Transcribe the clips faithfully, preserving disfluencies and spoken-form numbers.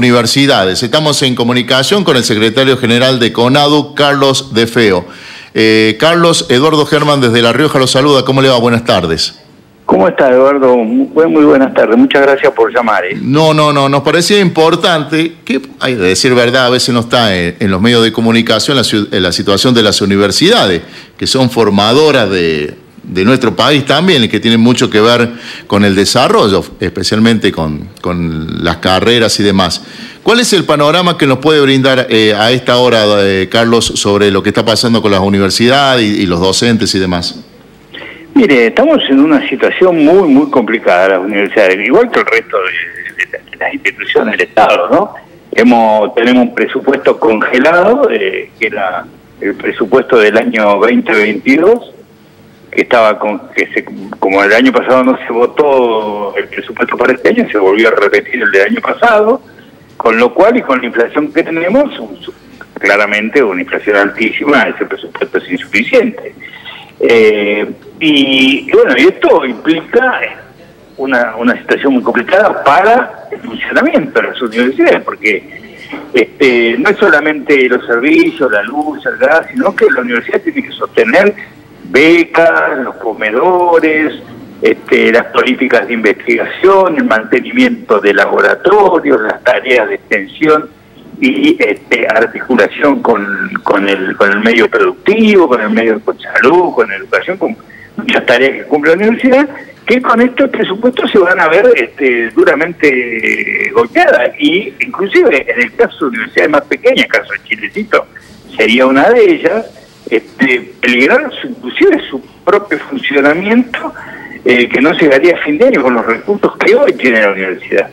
Universidades. Estamos en comunicación con el secretario general de CONADU, Carlos De Feo. Eh, Carlos, Eduardo Germán desde La Rioja lo saluda. ¿Cómo le va? Buenas tardes. ¿Cómo está, Eduardo? Muy, muy buenas tardes. Muchas gracias por llamar. ¿eh? No, no, no. Nos parecía importante, que hay de decir verdad, a veces no está en, en los medios de comunicación la, la situación de las universidades, que son formadoras de, de nuestro país también, y que tienen mucho que ver con el desarrollo, especialmente con, con las carreras y demás. ¿Cuál es el panorama que nos puede brindar eh, a esta hora, eh, Carlos, sobre lo que está pasando con las universidades y, y los docentes y demás? Mire, estamos en una situación muy, muy complicada las universidades, igual que el resto de, de, de las instituciones del Estado, ¿no? Hemos, tenemos un presupuesto congelado, eh, que era el presupuesto del año veinte veintidós, que estaba con, que se, como el año pasado no se votó el presupuesto para este año, se volvió a repetir el del año pasado, con lo cual y con la inflación que tenemos, claramente una inflación altísima, ese presupuesto es insuficiente. Eh, y, y bueno, y esto implica una, una situación muy complicada para el funcionamiento de las universidades, porque este, no es solamente los servicios, la luz, el gas, sino que la universidad tiene que sostener becas, los comedores, este, las políticas de investigación, el mantenimiento de laboratorios, las tareas de extensión y este, articulación con, con, el, con el medio productivo, con el medio de salud, con educación, con muchas tareas que cumple la universidad, que con estos presupuestos se van a ver este, duramente golpeadas. Y inclusive en el caso de universidades más pequeñas, el caso de Chilecito sería una de ellas, este, peligrar inclusive su propio funcionamiento, eh, que no llegaría a fin de año con los recursos que hoy tiene la universidad.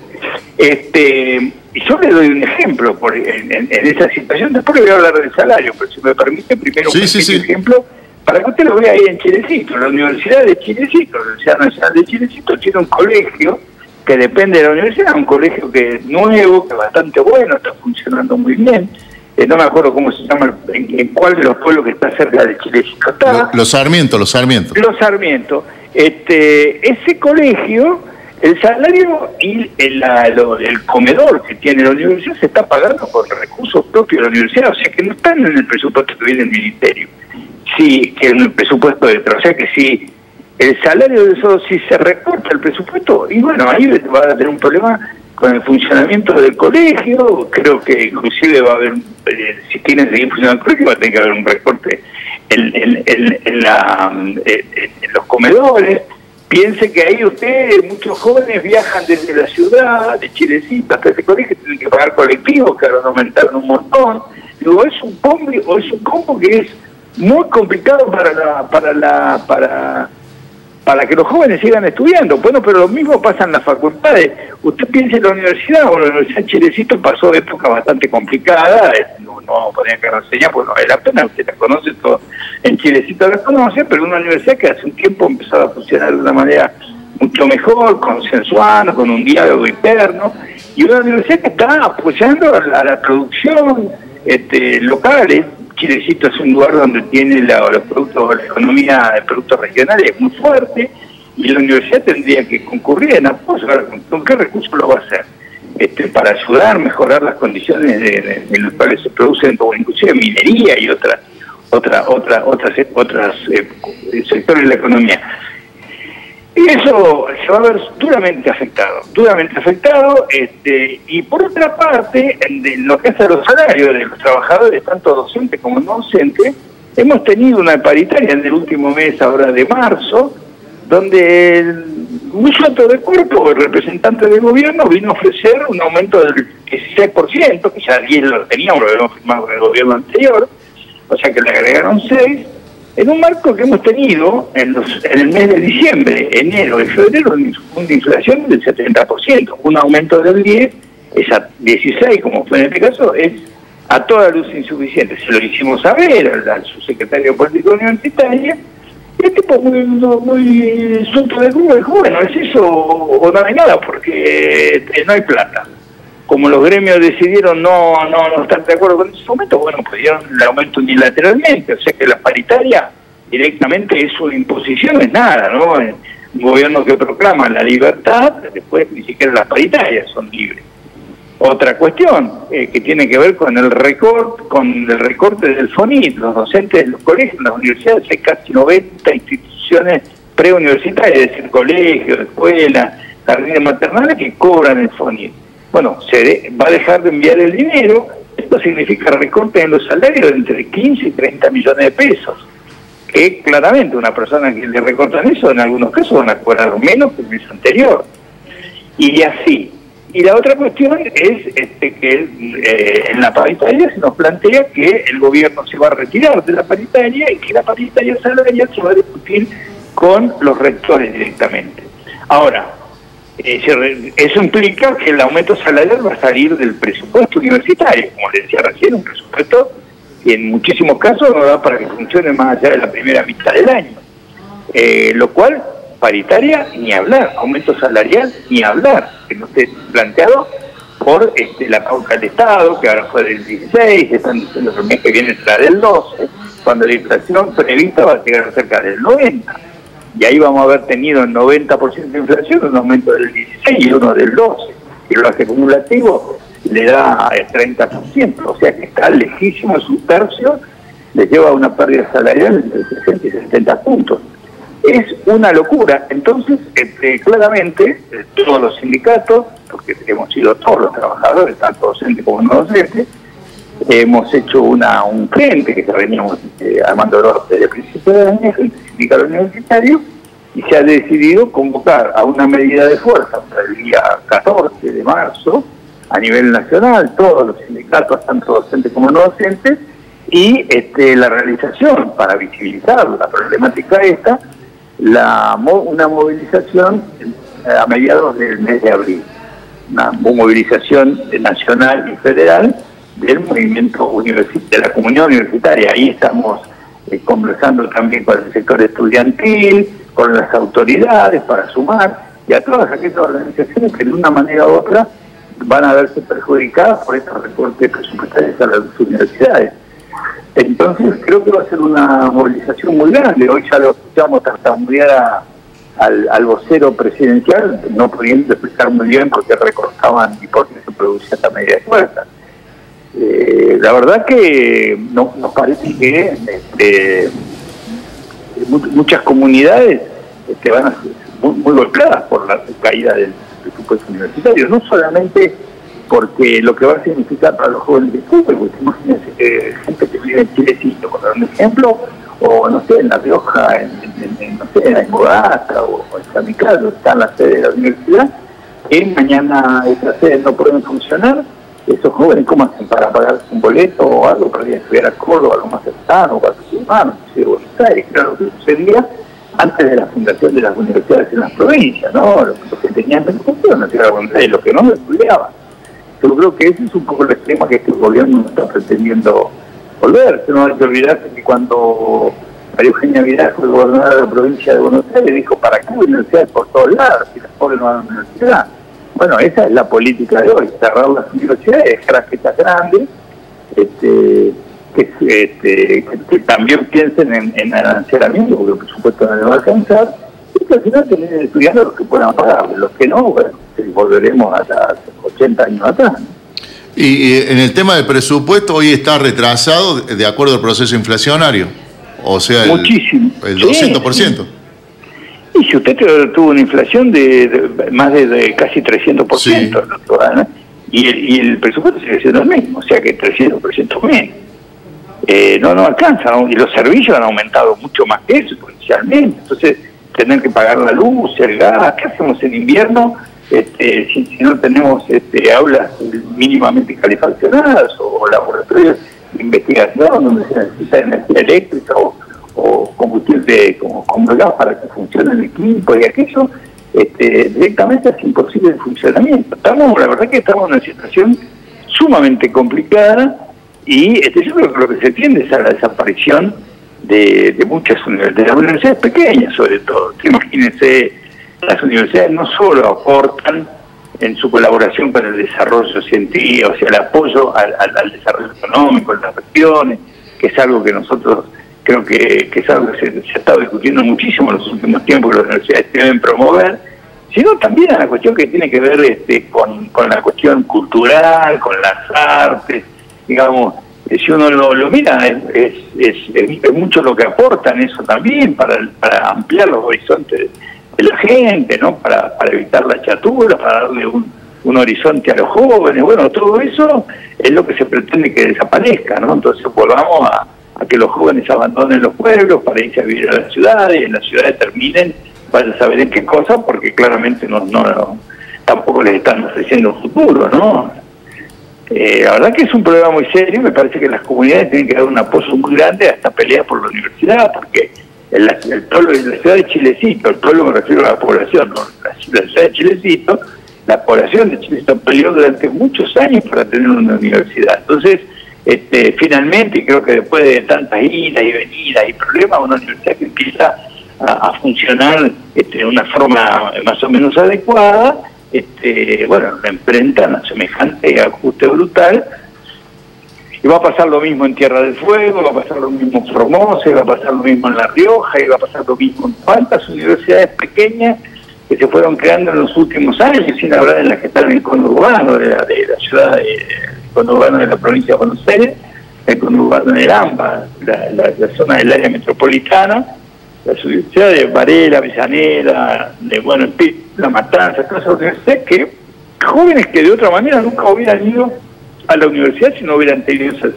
Este, y yo le doy un ejemplo por, en, en, en esa situación, después le voy a hablar del salario, pero si me permite, primero sí, un sí, sí. ejemplo, para que usted lo vea ahí en Chilecito. La Universidad de Chilecito, la Universidad Nacional de Chilecito, tiene un colegio que depende de la universidad, un colegio que es nuevo, que es bastante bueno, está funcionando muy bien. Eh, no me acuerdo cómo se llama, en, en cuál de los pueblos que está cerca de Chilecito está. Los, los Sarmientos, los Sarmientos. Los Sarmientos. Este, ese colegio, el salario y el, la, lo, el comedor que tiene la universidad se está pagando por recursos propios de la universidad, o sea que no están en el presupuesto que viene del ministerio, sí, que en el presupuesto de o sea que si el salario de eso, si se recorta el presupuesto, y bueno, ahí va a tener un problema con el funcionamiento del colegio. Creo que inclusive va a haber, eh, si quieren seguir funcionando el colegio, va a tener que haber un recorte en, en, en, en, la, en, en los comedores. Piense que ahí ustedes, muchos jóvenes viajan desde la ciudad, de Chilecito hasta ese colegio, tienen que pagar colectivos, que ahora aumentaron un montón. Digo, es un combo, o es un combo que es muy complicado para la, para la, para, para que los jóvenes sigan estudiando. Bueno, pero lo mismo pasa en las facultades. Usted piensa en la universidad, bueno, la Universidad de Chilecito pasó época bastante complicada, no, no vamos a poner que enseñar, pues no vale la pena, usted la conoce todo. En Chilecito la conoce, pero una universidad que hace un tiempo empezó a funcionar de una manera mucho mejor, consensuada, con un diálogo interno, y una universidad que está apoyando a la, a la producción este, local. Chilecito es un lugar donde tiene la, los productos, la economía de productos regionales muy fuerte, y la universidad tendría que concurrir en apoyo. ¿Con, con qué recursos lo va a hacer? Este, para ayudar a mejorar las condiciones de, de, en las cuales se producen, como inclusive minería y otras otra, otra, otras, otras eh, sectores de la economía. Y eso se va a ver duramente afectado, duramente afectado, este, y por otra parte, en lo que hace a los salarios de los trabajadores, tanto docentes como no docentes, hemos tenido una paritaria en el último mes, ahora de marzo, donde el, un sueldo de cuerpo, el representante del gobierno, vino a ofrecer un aumento del dieciséis por ciento, que ya diez lo teníamos, lo habíamos firmado con el gobierno anterior, o sea que le agregaron seis, en un marco que hemos tenido en, los, en el mes de diciembre, enero y febrero, una inflación del setenta por ciento, un aumento del diez, es a dieciséis, como fue en este caso, es a toda luz insuficiente. Se lo hicimos saber al, al subsecretario de Política Universitaria, y el tipo muy, muy suelto de grupo dijo, bueno, es eso o no hay nada, porque eh, no hay plata. Como los gremios decidieron no, no, no estar de acuerdo con ese momento, bueno, pues dieron el aumento unilateralmente, o sea que la paritaria directamente es una imposición, es nada, ¿no? Un gobierno que proclama la libertad, después ni siquiera las paritarias son libres. Otra cuestión eh, que tiene que ver con el recorte, con el recorte del FONIT, los docentes de los colegios, en las universidades hay casi noventa instituciones preuniversitarias, es decir, colegios, escuelas, jardines maternales que cobran el FONIT. Bueno, se de, va a dejar de enviar el dinero, esto significa recorte en los salarios de entre quince y treinta millones de pesos, que claramente una persona que le recortan eso, en algunos casos van a cobrar menos que el mes anterior. Y así. Y la otra cuestión es este, que eh, en la paritaria se nos plantea que el gobierno se va a retirar de la paritaria y que la paritaria salarial se va a discutir con los rectores directamente. Ahora, eh, se, eso implica que el aumento salarial va a salir del presupuesto universitario, como les decía recién, un presupuesto que en muchísimos casos no da para que funcione más allá de la primera mitad del año. Eh, lo cual... paritaria, ni hablar, aumento salarial, ni hablar, que no esté planteado por este, la pauta del Estado, que ahora fue del dieciséis, están diciendo que el mes que viene será del doce, cuando la inflación prevista va a llegar cerca del noventa, y ahí vamos a haber tenido el noventa por ciento de inflación, un aumento del dieciséis y uno del doce, y lo hace acumulativo le da el treinta por ciento, o sea que está lejísimo, es un tercio, le lleva a una pérdida salarial entre sesenta y setenta puntos. Es una locura. Entonces, este, claramente, eh, todos los sindicatos, porque hemos sido todos los trabajadores, tanto docentes como no docentes, eh, hemos hecho una un frente que ya veníamos eh, armando desde el principio del año, el sindicato universitario, y se ha decidido convocar a una medida de fuerza para el día catorce de marzo, a nivel nacional, todos los sindicatos, tanto docentes como no docentes, y este, la realización, para visibilizar la problemática esta, La, una movilización a mediados del mes de abril, una movilización nacional y federal del movimiento universitario, de la comunidad universitaria. Ahí estamos eh, conversando también con el sector estudiantil, con las autoridades para sumar, y a todas aquellas organizaciones que de una manera u otra van a verse perjudicadas por estos recortes presupuestarios a las universidades. Entonces creo que va a ser una movilización muy grande. Hoy ya lo escuchamos tartamudear a, al, al vocero presidencial, no pudiendo explicar muy bien por qué recortaban y por qué se producía esta medida de fuerza. Eh, la verdad que no, nos parece que este, muchas comunidades este, van a ser muy, muy golpeadas por la caída del presupuesto universitario, no solamente porque lo que va a significar para los jóvenes de Cuba, pues imagínense que gente que vive en Chilecito, por dar un ejemplo, o no sé, en La Rioja, en, en, en no sé, en Mogasta o, o en San Miguel, donde está la sede de la universidad, que mañana esas sedes no pueden funcionar, esos jóvenes, ¿cómo hacen para pagar un boleto o algo para ir a estudiar a Córdoba, algo más cercano, o a sus hermanos, de Buenos Aires? Claro, que sucedía antes de la fundación de las universidades en las provincias, ¿no? Los, los que tenían recursos en la ciudad de Buenos Aires, los que no lo estudiaban. Yo creo que ese es un poco el esquema que este gobierno está pretendiendo volver. No hay que olvidarse que cuando María Eugenia Vidal fue gobernadora de la provincia de Buenos Aires, dijo, ¿para qué universidades por todos lados si las pobres no van a la universidad? Bueno, esa es la política de hoy, cerrar las universidades, dejar fiestas grandes, este, que, este, que, que también piensen en, en arancelamiento, porque por supuesto no les va a alcanzar, y que al final tienen estudiando los que puedan pagar, los que no, bueno, volveremos hasta ochenta años atrás. Y, y en el tema del presupuesto, hoy está retrasado de acuerdo al proceso inflacionario, o sea, el, muchísimo, el doscientos por ciento. Sí. Y si usted tuvo una inflación de, de más de, de casi trescientos por ciento, sí. ¿no? y, el, y el presupuesto sigue siendo el mismo, o sea que trescientos por ciento menos. Eh, no, no alcanza, ¿no? Y los servicios han aumentado mucho más que eso, potencialmente. Entonces, tener que pagar la luz, el gas, ¿qué hacemos en invierno? Este, si, si no tenemos este, aulas mínimamente calefaccionadas o laboratorios de investigación donde se necesita energía eléctrica o, o combustible como, como gas para que funcione el equipo y aquello, este, directamente es imposible el funcionamiento. Estamos, la verdad que estamos en una situación sumamente complicada y este, yo creo que lo que se tiende es a la desaparición de, de muchas universidades, de las universidades pequeñas sobre todo. Imagínense, las universidades no solo aportan en su colaboración con el desarrollo científico, o sea, el apoyo al, al, al desarrollo económico en las regiones, que es algo que nosotros creo que, que es algo que se, se ha estado discutiendo muchísimo en los últimos tiempos, que las universidades deben promover, sino también a la cuestión que tiene que ver este, con, con la cuestión cultural, con las artes, digamos. Si uno lo, lo mira, es, es, es, es mucho lo que aportan eso también para, para ampliar los horizontes de la gente, ¿no? Para, para evitar la chatura, para darle un, un horizonte a los jóvenes. Bueno, todo eso es lo que se pretende que desaparezca, ¿no? Entonces volvamos a, a que los jóvenes abandonen los pueblos para irse a vivir a las ciudades, y en las ciudades terminen, vayan a saber en qué cosa, porque claramente no, no, no tampoco les están ofreciendo un futuro, ¿no? Eh, la verdad que es un problema muy serio. Me parece que las comunidades tienen que dar un apoyo muy grande a esta pelea por la universidad, porque el, el pueblo de la ciudad de Chilecito, el pueblo me refiero a la población, ¿no? la, la ciudad de Chilecito, la población de Chilecito peleó durante muchos años para tener una universidad. Entonces, este, finalmente, creo que después de tantas idas y venidas y problemas, una universidad que empieza a, a funcionar este, de una forma más o menos adecuada. Este, bueno, enfrentan a semejante ajuste brutal, y va a pasar lo mismo en Tierra del Fuego, va a pasar lo mismo en Formosa, va a pasar lo mismo en La Rioja, y va a pasar lo mismo en cuantas universidades pequeñas que se fueron creando en los últimos años, sin hablar de las que están en el conurbano de la, de la ciudad, de, el conurbano de la provincia de Buenos Aires, el conurbano de Lampa, la, la, la zona del área metropolitana, las universidades de Varela, Avellaneda, de bueno, La Matanza, todas esas universidades que jóvenes que de otra manera nunca hubieran ido a la universidad si no hubieran tenido esas,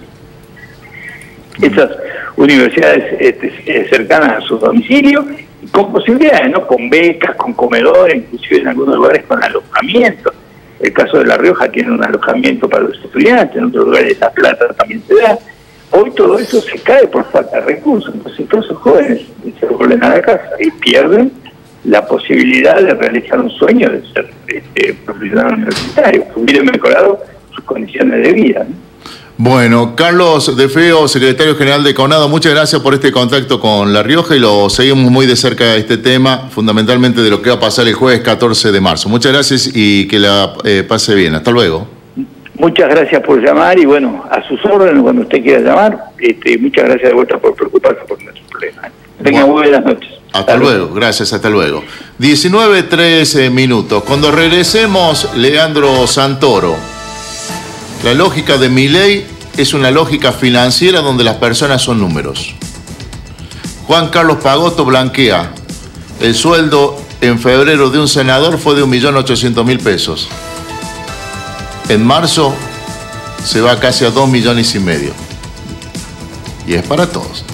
esas universidades este, cercanas a su domicilio, y con posibilidades, ¿no? Con becas, con comedores, inclusive en algunos lugares con alojamiento. El caso de La Rioja tiene un alojamiento para los estudiantes, en otros lugares La Plata también se da. Hoy todo eso se cae por falta de recursos, entonces todos esos jóvenes se vuelven a la casa y pierden la posibilidad de realizar un sueño de ser este, profesional universitario, que hubieran mejorado sus condiciones de vida, ¿no? Bueno, Carlos De Feo, secretario general de CONADO, muchas gracias por este contacto con La Rioja, y lo seguimos muy de cerca este tema, fundamentalmente de lo que va a pasar el jueves catorce de marzo. Muchas gracias y que la eh, pase bien. Hasta luego. Muchas gracias por llamar, y bueno, a sus órdenes cuando usted quiera llamar. Este, muchas gracias de vuelta por preocuparse por nuestros problemas. Tengan bueno, buenas noches. Hasta, hasta luego. luego, gracias, hasta luego. diecinueve, trece minutos. Cuando regresemos, Leandro Santoro. La lógica de Milei es una lógica financiera donde las personas son números. Juan Carlos Pagotto blanquea. El sueldo en febrero de un senador fue de un millón ochocientos mil pesos. En marzo se va casi a dos millones y medio. Y es para todos.